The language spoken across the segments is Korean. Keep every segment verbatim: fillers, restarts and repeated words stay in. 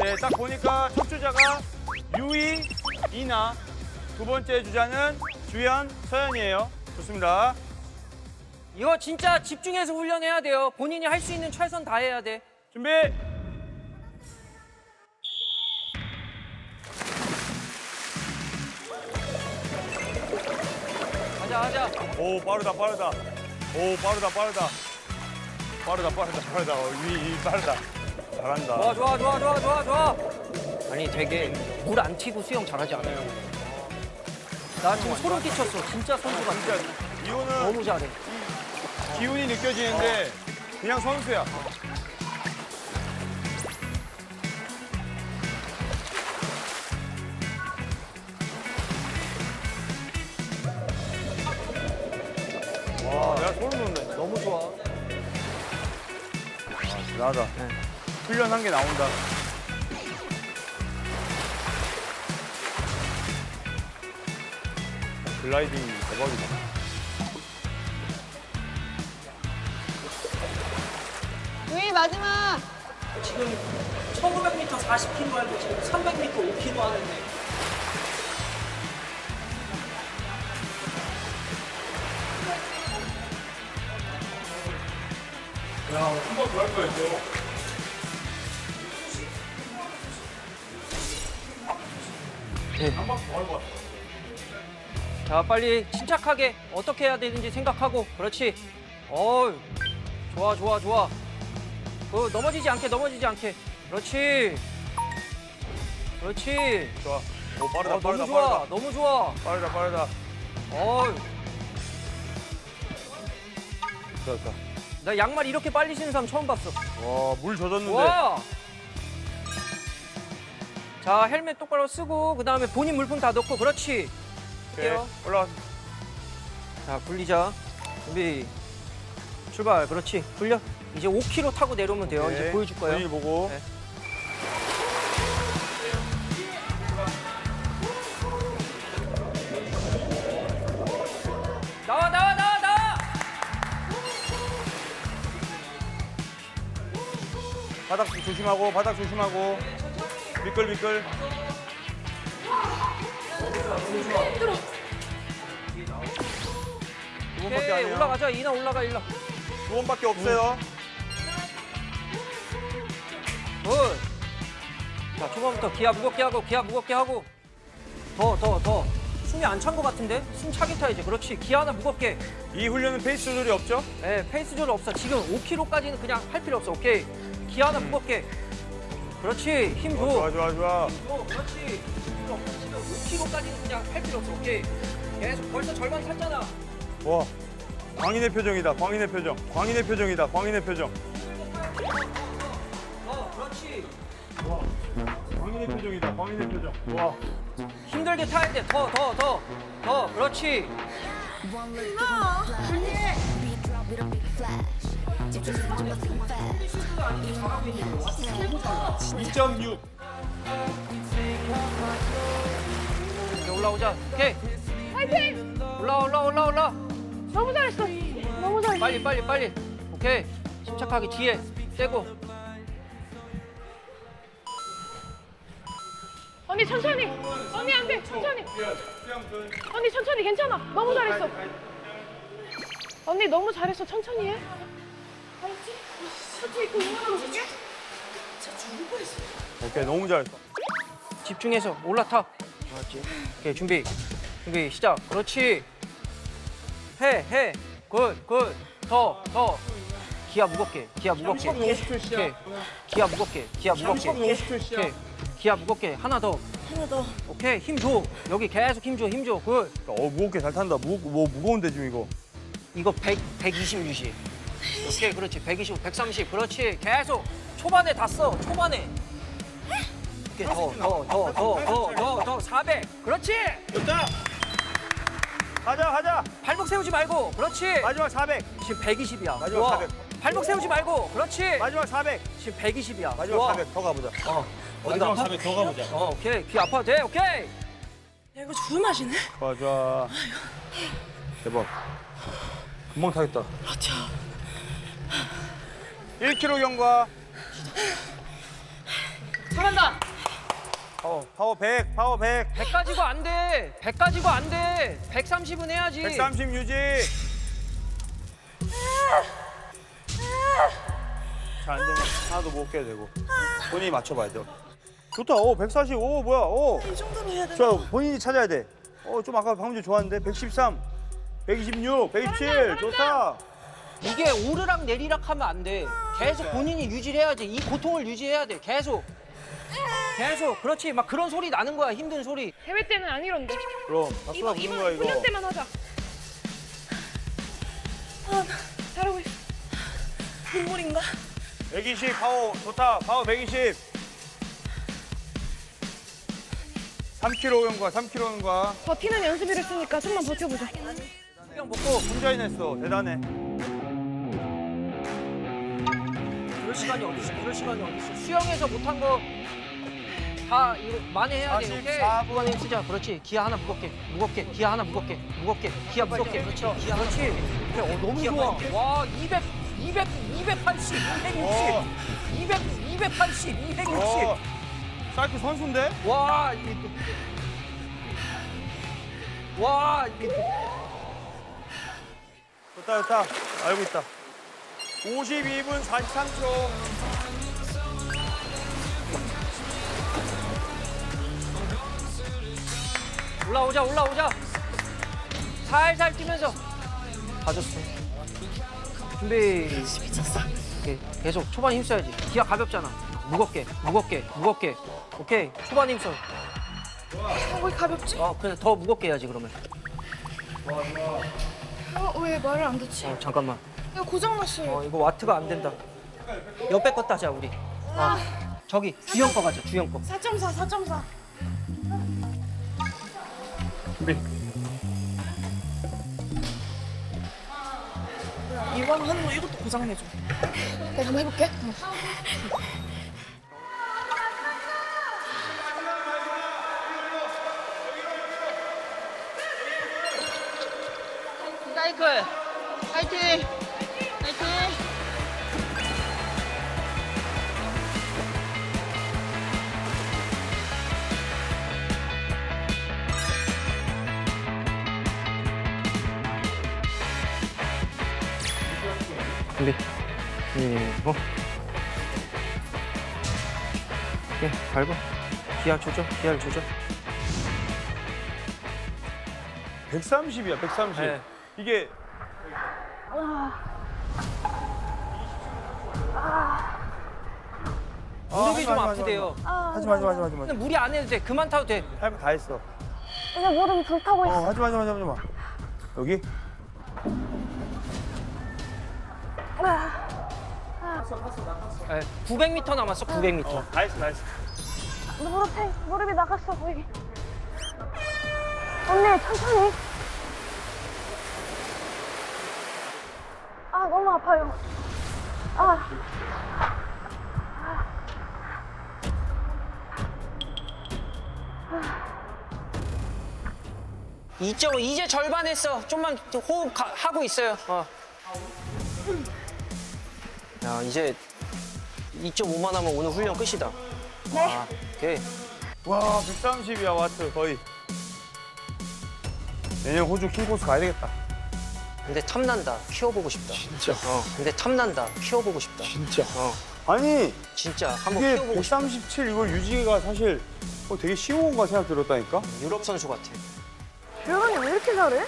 네, 딱 보니까 첫 주자가 유이, 이나, 두 번째 주자는 주연, 서연이에요. 좋습니다. 이거 진짜 집중해서 훈련해야 돼요. 본인이 할 수 있는 최선 다해야 돼. 준비. 가자, 가자. 오, 빠르다, 빠르다. 오, 빠르다, 빠르다. 빠르다, 빠르다, 빠르다. 어, 위, 위, 빠르다. 잘한다. 좋아, 좋아, 좋아, 좋아, 좋아, 좋아. 아니, 되게 물 안 튀고 수영 잘하지 않아요? 나 지금 소름 끼쳤어. 진짜 선수 같아. 진짜 이거는 너무 잘해. 기운이 느껴지는데 그냥 선수야. 와, 내가 소름 돋네. 너무 좋아. 아, 대단하다. 네. 훈련한 게 나온다. 글라이딩 대박이다. 유이 마지막. 지금 천오백 미터 사십 킬로미터 하고 지금 삼백 미터 오 킬로미터 하는데. 야, 한 번 더 할 거야, 이거. 네. 한 번 더 할 거야. 자, 빨리 침착하게 어떻게 해야 되는지 생각하고. 그렇지. 어이, 좋아, 좋아, 좋아. 그 넘어지지 않게, 넘어지지 않게. 그렇지. 그렇지. 좋아. 오, 빠르다, 어, 빠르다, 너무 좋아, 빠르다. 너무 좋아. 빠르다, 빠르다. 어이, 좋았다. 나 양말 이렇게 빨리 신는 사람 처음 봤어. 와, 물 젖었는데. 와. 자, 헬멧 똑바로 쓰고 그 다음에 본인 물품 다 넣고. 그렇지. 오케이. 할게요. 올라가. 자, 굴리자. 준비. 출발. 그렇지. 굴려. 이제 오 킬로미터 타고 내려오면 돼요. 이제 보여줄 거예요. 본인이 보고. 네. 나와, 나와, 나와, 나와. 바닥 조심하고, 바닥 조심하고. 미끌미끌. 두 번밖에 안 오케이, 해요. 올라가자. 이나 올라가, 일라. 두 번밖에 없어요. 굿. 자, 초반부터 기아 무겁게 하고, 기아 무겁게 하고. 더, 더, 더. 숨이 안 찬 것 같은데? 숨 차게 타야지. 그렇지. 기아 하나 무겁게. 이 훈련은 페이스 조절이 없죠? 네, 페이스 조절 없어. 지금 오 킬로미터까지는 그냥 할 필요 없어. 오케이. 기아 하나 무겁게. 그렇지. 힘 줘. 좋아, 좋아, 좋아. 줘. 그렇지. 필요 없어. 지금 오 킬로미터까지는 그냥 할 필요 없어. 오케이. 계속 벌써 절반 탔잖아. 와, 광인의 표정이다, 광인의 표정. 광인의 표정이다, 광인의 표정. 어, 그렇지. 와, 광인의 표정이다, 광인의 표정. 와. 힘들게 타야 돼. 더, 더, 더. 더. 그렇지. 이 점 육. 이제 올라오자. 오케이. 파이팅! 올라, 올라, 올라, 올라. 너무 잘했어. 너무 잘했어. 빨리, 빨리, 빨리. 오케이. 침착하게 뒤에 떼고. 언니 천천히. 언니 안 돼. 천천히. 언니 천천히 괜찮아. 너무 잘했어. 언니 너무 잘했어. 천천히 해. 알았지? 천천히 그 응원하고 있을게. 진짜 죽을 뻔했어. 오케이, 너무 잘했어. 집중해서 올라타. 그렇지. 오케이, 준비. 준비, 시작. 그렇지. 해, 해. 굿, 굿. 더, 더. 기아 무겁게, 기아 무겁게. 오케이. 기아 무겁게, 기아 무겁게. 오케이. 기아 무겁게. 하나 더. 하나 더. 오케이, 힘 줘. 여기 계속 힘 줘, 힘 줘. 굿. 어, 무겁게 잘 탄다. 무, 뭐, 무거운데 지금 이거. 이거 백, 백이십 유지. 오케이, 그렇지. 백이십, 백삼십. 그렇지. 계속. 초반에 다 써. 초반에. 오케이, 더, 더, 더, 더, 더, 더, 더. 사백. 그렇지. 좋다. 가자, 가자. 발목 세우지 말고. 그렇지. 마지막 사백. 지금 백이십이야. 마지막 좋아. 사백. 발목 세우지 말고. 그렇지. 마지막 사백. 지금 백이십이야. 마지막 좋아. 사백. 더 가보자. 어. 어디가 아파? 사백 더 가보자. 어, 오케이. 귀 아파도 돼. 오케이. 야 이거 죽을 맛이네. 좋아, 좋아. 대박. 금방 타겠다. 그렇죠. 일 킬로미터 경과. 잘한다. 파워, 파워 백, 파워 백. 백 가지고 안 돼. 백 가지고 안 돼. 백삼십은 해야지. 백삼십 유지. 잘 안 되면 하나도 못 깨도 되고. 본인이 맞춰봐야 돼. 좋다. 오, 백사십. 오, 뭐야. 오. 이 정도는 해야 돼. 자, 본인이 찾아야 돼. 어, 좀 아까 방금 전 좋았는데. 백십삼, 백이십육, 백이십칠. 좋다. 이게 오르락 내리락 하면 안 돼. 계속 본인이 유지를 해야지. 이 고통을 유지해야 돼. 계속. 계속. 그렇지. 막 그런 소리 나는 거야. 힘든 소리. 대회 때는 안 이런데. 그럼 박수가 이번 부는 이번 거야, 이거. 훈련 때만 하자. 아, 잘하고 있어. 눈물인가? 백이십 파워 좋다. 파워 백이십. 삼 킬로그램 오는 거야. 삼 킬로그램 오는 거야. 버티는 연습을 했으니까 좀만 버텨보자. 그냥 먹고 혼자 해냈어. 대단해. 그럴 시간이 어디 있어? 그럴 시간이 어디 있어? 수영에서 못한 거 다 이거 만회해야 돼. 오케이. 사십사 분. 후반에 쓰자. 그렇지. 기아 하나 무겁게. 무겁게. 기아 하나 무겁게. 무겁게. 기아 무겁게. 그렇지. 기아 그렇지. 그래, 어, 너무 좋아. 와, 이백, 이백, 이백팔십, 이백육십, 어. 이백, 이백팔십, 이백육십. 어. 사이클 선수인데? 와, 이게 또. 와, 이게 또. 좋다, 좋다. 알고 있다. 오십이 분 사십삼 초. 올라오자, 올라오자. 살살 뛰면서. 가졌어. 준비. 미쳤어. 오케이. 계속 초반에 힘써야지. 기아 가볍잖아. 무겁게, 무겁게, 무겁게. 오케이. 초반에 힘써. 어, 왜 가볍지? 어, 그래 더 무겁게 해야지 그러면. 어, 왜 말을 안 듣지? 어, 잠깐만. 이거 고장났어요. 어, 이거 와트가 안 된다. 옆에 거 따자 우리. 어. 저기 주영 거 가자. 주영 거. 사 점 사, 사 점 사. 이번 하는 거 이것도 고장내줘. 내가 한번 해볼게. 사이클. 파이팅. 파이팅. 준비. 그리고 오케이, 밟아. 기아 조절, 기아를 조절. 백삼십이야, 백삼십. 네. 이게 무릎이 좀 하지 마, 아프대요. 하지 마, 하지 마, 하지 마, 하지 마. 근데 무리 안 해도 돼. 그만 타도 돼. 할 거 다 했어. 이제 무릎이 불타고 어, 하지 마, 하지 마, 하지 마. 여기? 네, 구백 미터 남았어. 구백 미터. 어, 다 했어, 다 했어. 무릎이 무릎이 나갔어 거의. 언니 천천히. 아 너무 아파요. 아. 이 점 오 이제 절반 했어. 좀만 호흡 가, 하고 있어요. 어. 야 이제 이 점 오만 하면 오늘 훈련 끝이다. 네. 아, 오케이. 와, 백삼십이야, 와트, 거의. 내년 호주 킹코스 가야 되겠다. 근데 탐난다. 키워보고 싶다. 진짜. 어. 근데 탐난다. 키워보고 싶다. 진짜. 어. 아니, 진짜 한번 이게 키워보고 싶다. 백삼십칠 이걸 유지가 사실 어, 되게 쉬운 건가 생각 들었다니까? 유럽 선수 같아. 주영이 왜 이렇게 잘해?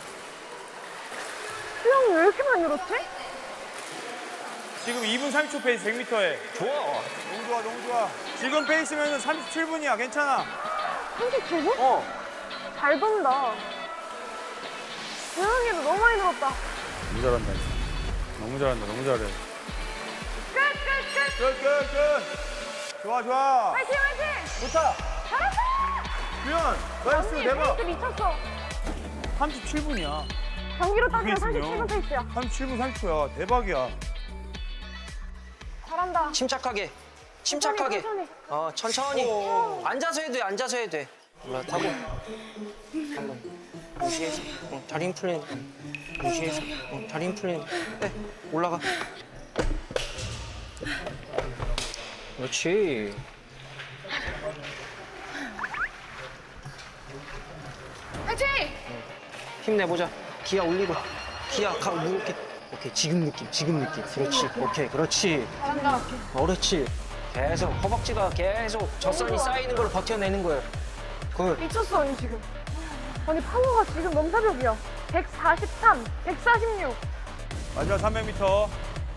수영이 왜 이렇게 많이 늘었지? 지금 이 분 삼십 초 페이스 백 미터에. 좋아. 너무 좋아, 너무 좋아. 지금 페이스면 삼십칠 분이야, 괜찮아. 삼십칠 분? 어. 잘 돈다. 주영이도 너무 많이 늘었다. 너무 잘한다. 너무 잘한다, 너무 잘해. 끝, 끝, 끝. 끝, 끝, 끝. 좋아, 좋아. 화이팅, 화이팅. 좋다. 잘했어. 규현, 나이스, 언니 대박. 페이스 미쳤어. 삼십칠 분이야. 경기로 따지면 그게 있으면. 삼십칠 분 페이스야. 삼십칠 분 삼십 초야. 대박이야. 잘한다. 침착하게. 침착하게. 천천히, 어 천천히. 오. 앉아서 해도 돼. 앉아서 해도 돼. 올라타고. 한번 무시해서. 어, 다리 힘 풀리는. 무시해서. 어, 다리 힘 풀리는. 네. 올라가. 그렇지. 천천히. 힘내보자. 기아 올리고. 기아 가 무겁게. 오케이, 지금 느낌, 지금 느낌. 그렇지, 오케이, 그렇지. 잘한다. 어, 그렇지. 계속 허벅지가 계속 젖산이 쌓이는 걸 버텨내는 거예요. 굿. 미쳤어 언니 지금. 언니 파워가 지금 넘사벽이야. 백사십삼, 백사십육. 마지막 삼백 미터.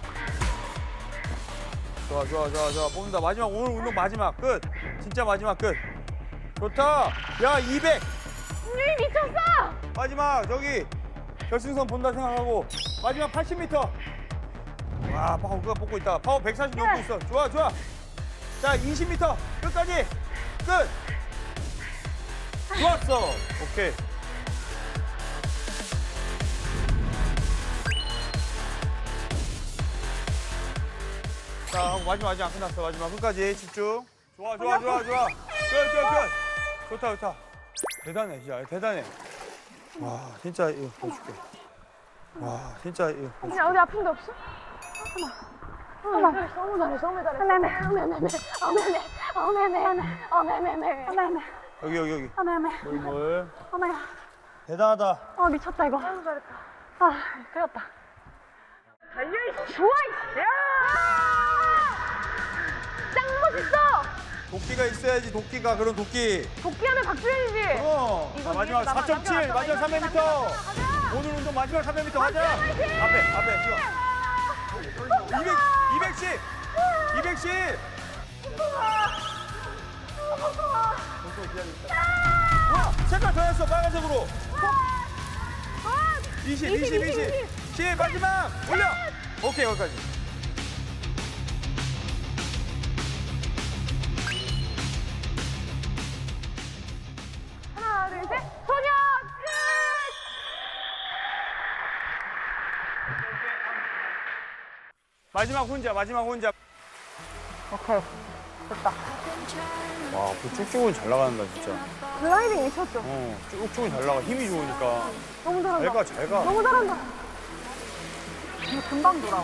좋아, 좋아, 좋아, 좋아. 뽑는다. 마지막, 오늘 운동 마지막. 끝. 진짜 마지막 끝. 좋다. 야, 이백. 언니 미쳤어. 마지막, 저기. 결승선 본다 생각하고. 마지막 팔십 미터. 와, 파워 그거 뽑고 있다. 파워 백사십 넘고 있어. 좋아, 좋아. 자, 이십 미터. 끝까지. 끝. 좋았어. 오케이. 자, 마지막 아직 안 끝났어. 마지막 끝까지 집중. 좋아, 좋아, 좋아, 좋아. 끝, 끝, 끝. 좋다, 좋다. 대단해, 진짜. 대단해. 와, 진짜 이거 보여줄게. 와, 진짜 이거 보여줄게. 언니 어디 아픈 데 없어? 어머. 어머. 너무 잘했어. 너무 잘했어. 어메메. 어메메. 어메메. 어메메. 어메메. 어메메. 여기, 여기, 여기. 어메메. 물물. 어메. 대단하다. 어 미쳤다 이거. 너무 잘했다. 아, 끝났다. 달려 있어. 좋아 있어. 야! 짱 멋있어. 도끼가 있어야지, 도끼가. 그런 도끼. 도끼 하면 박수현이지. 어. 이거 자, 마지막 위에서 남아, 사 점 칠, 남겨, 마지막 남겨, 삼백 미터. 남겨, 가자. 오늘 운동 마지막 삼백 미터 가자. 앞에, 앞에, 뛰어. 이백, 이백십, 이백십. 와, 색깔 변했어, 빨간색으로. 이십, 이십, 이십. 십, 마지막. 올려. 오케이, 여기까지. 하나, 둘, 셋. 소년 끝. 마지막 혼자, 마지막 혼자. 오케이. 됐다. 와, 그 쭉쭉은 잘 나간다, 진짜. 글라이딩 미쳤죠? 어, 쭉쭉은 잘 나가. 힘이 좋으니까. 너무 잘한다. 잘 가, 잘 가. 너무 잘한다. 이거 금방 돌아와.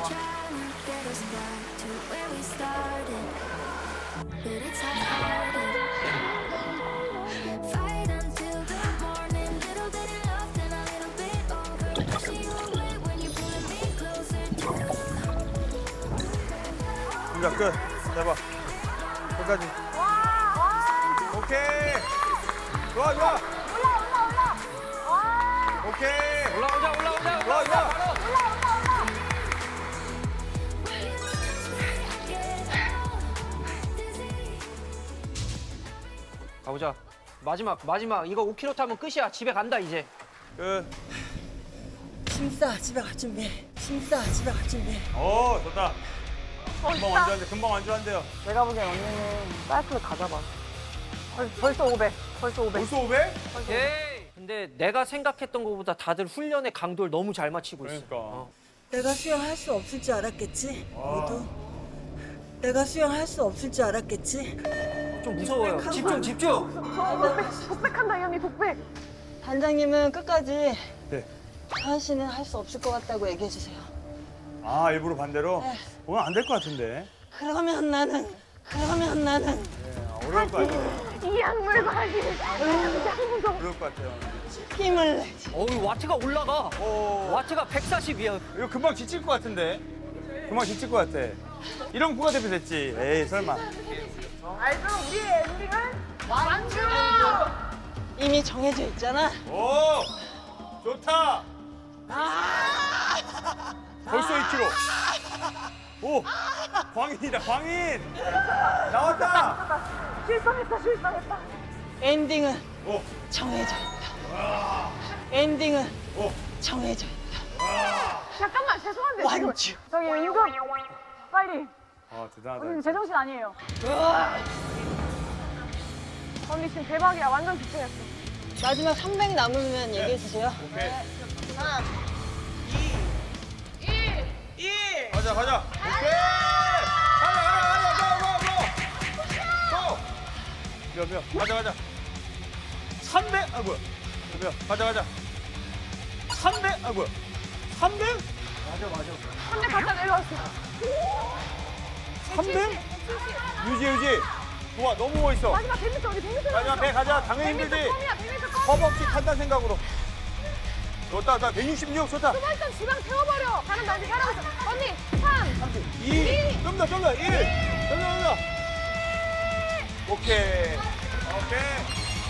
혼자 끝. 대박. 끝까지. 오케이. 좋아, 좋아. 올라, 올라, 올라. 와. 오케이. 올라오자, 올라오자, 좋아, 올라오자. 좋아. 바로. 올라, 올라, 올라. 가보자. 마지막, 마지막. 이거 오 킬로미터 타면 끝이야. 집에 간다, 이제. 끝. 심싸 집에 갈 준비해. 심싸 집에 갈 준비해. 오, 좋다. 금방 멋있다. 완주한대, 금방 완주한대요. 내가 보기엔 언니는 사이클 가져봐. 벌, 벌써 오백. 벌써 오백. 벌써 오백? 오케이. 근데 내가 생각했던 것보다 다들 훈련의 강도를 너무 잘 맞추고 있어. 그러니까. 어. 내가 수영할 수 없을 줄 알았겠지. 모두. 내가 수영할 수 없을 줄 알았겠지. 좀 무서워요. 집중, 집중. 독백, 독백한다, 이 언니 독백. 단장님은 끝까지 네. 서한 씨는 할 수 없을 것 같다고 얘기해 주세요. 아, 일부러 반대로? 네. 오늘 안 될 것 같은데. 그러면 나는 그러면 나는 네, 어려울 것 같아요. 이 약물 바지. 짱 무서워. 어려울 것 같아요. 힘을 내지. 어우, 와트가 올라가. 오, 와트가 백사십이야. 이거 금방 지칠 것 같은데. 금방 지칠 것 같아. 이런 국가대표 됐지. 에이, 설마. 알죠? 우리의 엔딩은 완주! 이미 정해져 있잖아. 오, 좋다. 벌써 이 킬로미터. 오, 광인이다, 광인. 나왔다. 실성했다, 실성했다. 엔딩은 오, 정해져 있다. 엔딩은 오. 정해져 있다. 잠깐만, 죄송한데. 지금 완주. 저기 응급 빨리. 아, 대단하다. 언니 제정신 아니에요. 언니 지금 대박이야. 완전 집중했어. 마지막 삼백 남으면 얘기해 주세요. 오케이. 가자, 가자. 오케이. 가자, 가자, 가자, 고, 고, 고. 몇, 몇. 가자, 가자. 삼백. 아, 뭐야. 몇, 가자, 가자. 삼백. 아, 뭐야. 삼백? 맞아, 맞아. 근데 갖다 내려왔어. 삼백? 유지, 유지. 좋아, 너무 멋있어. 마지막 백 미터 우리 백 미터 마지막 배 가자. 당연히 백 미터 힘들지. 껌이야, 백 미터 껌. 허벅지 탄다는 생각으로. 좋다, 좋다. 백육십육 좋다. 두 번째 지방 태워버려. 잘한다, 언니 잘하고 있어. 언니 삼. 이. 좀 더, 좀 더. 일. 좀 더, 좀 더. 오케이. 오케이.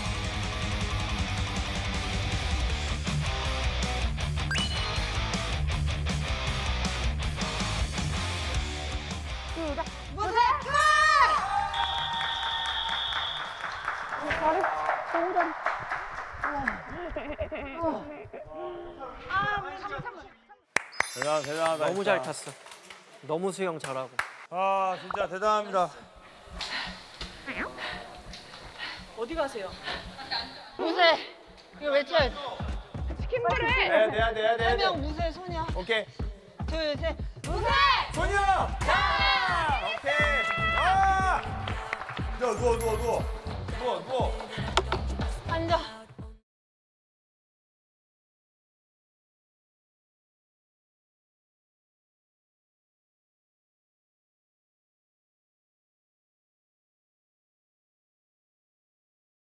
시작. 무대 끝! 잘해. 너무 잘해. 대단, 대단하다. 너무 진짜. 잘 탔어. 너무 수영 잘하고. 아, 진짜 대단합니다. 어디 가세요? 무대. 이거 외쳐야 돼. 시킨 대로 해. 네, 돼야 돼, 돼야 돼. 한 명 무대 소녀. 오케이. 둘, 셋. 무대! 소녀! 자! 오케이. 아! 누워, 누워, 누워, 누워. 누워, 누워. 앉아.